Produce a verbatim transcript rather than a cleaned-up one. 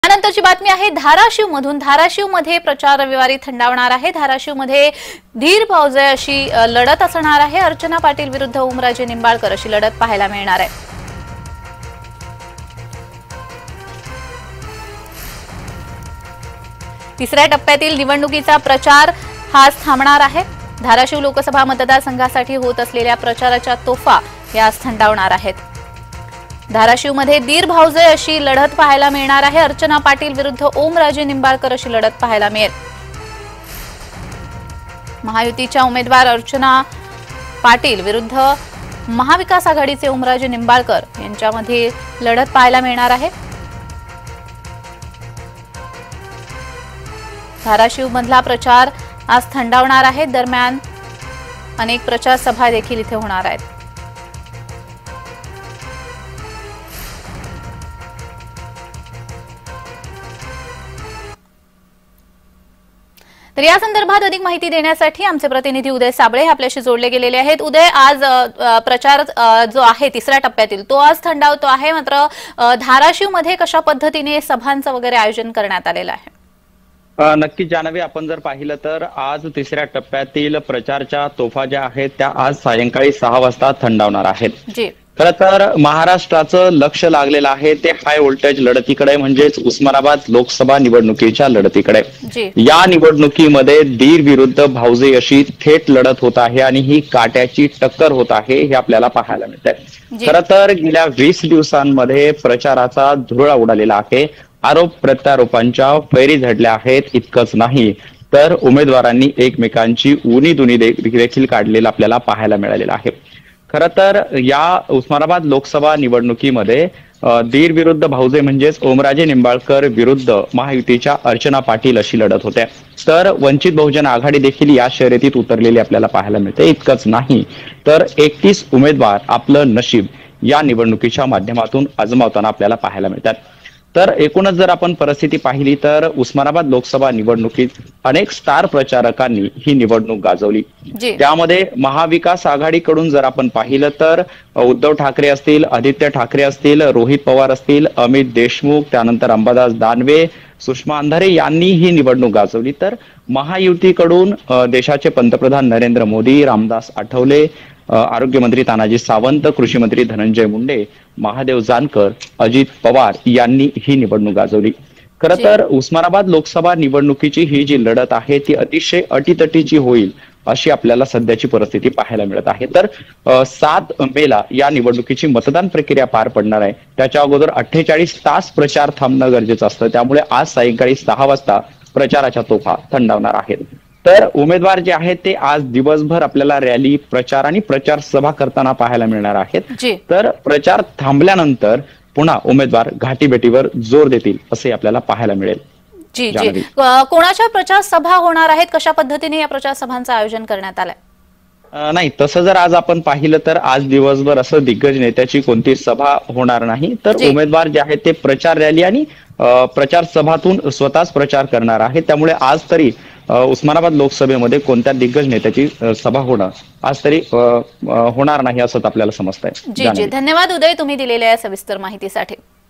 त्यानंतरची बातमी आहे धाराशिव मधून। धाराशिव मध्ये प्रचार रविवारी थंडावणार आहे। धाराशिव मध्ये धीर भाऊजे अशी लढत असणार आहे। अर्चना पाटील विरुद्ध ओमराजे निंबाळकर अशी लढत पाहायला मिळणार आहे। तिसऱ्या टप्प्यातील निवडणुकीचा प्रचार हाच थांबणार आहे। धाराशिव लोकसभा मतदारसंघासाठी होत असलेल्या प्रचाराच्या तोफा यास थंडावणार आहेत। धाराशिव मध्ये धीर भाऊजे अशी लढत पाहायला मिळणार आहे। अर्चना पाटील विरुद्ध ओमराजे निंबाळकर अशी लढत पाहायला मिळेल। महायुतीच्या उमेदवार अर्चना पाटील विरुद्ध महाविकास आघाडीचे ओमराजे निंबाळकर यांच्यामध्ये लढत पाहायला मिळणार आहे। धाराशिव मधला प्रचार आज थंडावणार आहे। दरम्यान अनेक प्रचार सभा देखील इथे होणार आहेत। तर या संदर्भात अधिक माहिती देण्यासाठी आमचे प्रतिनिधी उदय साबळे आपल्याशी जोडले गेलेले आहेत। उदय, आज प्रचार जो आहे तिसऱ्या टप्प्यातील तो आज थंडावतो आहे, मात्र धाराशिव मध्ये कशा पद्धतीने सभांचं वगैरे आयोजन करण्यात आलेलं आहे? नक्की जान्हवी, आपण जर पाहिलं तर आज तिसऱ्या टप्प्यातील प्रचारच्या तोफा ज्या आहेत त्या आज सायंकाळी सहा वाजता थंडावणार आहेत। जी, खरं तर महाराष्ट्राचं लक्ष लागलेलं आहे ते हाय व्होल्टेज लढतीकडे, म्हणजेच उस्मानाबाद लोकसभा निवडणुकीच्या लढतीकडे। या निवडणुकीमध्ये धीर विरुद्ध भाऊजे अशी थेट लढत होत आहे आणि ही काट्याची टक्कर होत आहे हे आपल्याला पाहायला मिळतंय। खरं तर गेल्या वीस दिवसांमध्ये प्रचाराचा धुरळा उडालेला आहे। आरोप प्रत्यारोपांच्या फैरी झडल्या आहेत। इतकंच नाही तर उमेदवारांनी एकमेकांची उनी दुनी देखील काढलेलं आपल्याला पाहायला मिळालेलं आहे। खरं तर या उस्मानाबाद लोकसभा निवडणुकीमध्ये धीर विरुद्ध भाऊजे म्हणजेच ओमराजे निंबाळकर विरुद्ध महायुतीच्या अर्चना पाटील अशी लढत होते। तर वंचित बहुजन आघाडी देखील या शर्यतीत उतरलेली आपल्याला पाहायला मिळते। इतकंच नाही तर एकतीस उमेदवार आपलं नशीब या निवडणुकीच्या माध्यमातून आजमावताना आपल्याला पाहायला मिळतात। तर एकूणच जर आपण परिस्थिती पाहिली तर उस्मानाबाद लोकसभा निवडणुकीत अनेक स्टार प्रचारकांनी ही निवडणूक गाजवली। त्यामध्ये महाविकास आघाडीकडून जर आपण पाहिलं तर उद्धव ठाकरे असतील, आदित्य ठाकरे असतील, रोहित पवार असतील, अमित देशमुख, त्यानंतर अंबादास दानवे, सुषमा अंधारे यांनी ही निवडणूक गाजवली। तर महायुतीकडून देशाचे पंतप्रधान नरेंद्र मोदी, रामदास आठवले, आरोग्यमंत्री तानाजी सावंत, कृषी मंत्री धनंजय मुंडे, महादेव जानकर, अजित पवार यांनी ही निवडणूक गाजवली। खरं तर उस्मानाबाद लोकसभा निवडणुकीची ही जी लढत आहे ती अतिशय अटीतटीची होईल अशी आपल्याला सध्याची परिस्थिती पाहायला मिळत आहे। तर सात मेला या निवडणुकीची मतदान प्रक्रिया पार पडणार आहे। त्याच्या अगोदर अठ्ठेचाळीस तास प्रचार थांबणं गरजेचं असतं। त्यामुळे आज सायंकाळी सहा वाजता प्रचाराच्या तोफा थंडावणार आहेत। तर उमेदवार जे आहेत ते आज दिवसभर आपल्याला रॅली, प्रचार आणि प्रचार सभा करताना पाहायला मिळणार आहेत। तर प्रचार थांबल्यानंतर पुन्हा उमेदवार घाटीभेटीवर जोर देतील असे आपल्याला पाहायला मिळेल। जी जी कोणाच्या प्रचार सभा होणार आहेत, कशा पद्धतीने या प्रचार सभांचं आयोजन करण्यात आलंय? नाही, तसं जर आज आपण पाहिलं तर आज दिवसभर असं दिग्गज नेत्याची कोणती सभा होणार नाही। तर उमेदवार जे आहेत ते प्रचार रॅली आणि प्रचार सभातून स्वतःच प्रचार करणार आहे। त्यामुळे आज तरी उस्मानाबाद लोकसभेमध्ये कोणत्या दिग्गज नेत्याची सभा होणं आज तरी होणार नाही असं आपल्याला समजतंय। जी जी धन्यवाद उदय, तुम्ही दिलेल्या सविस्तर माहितीसाठी।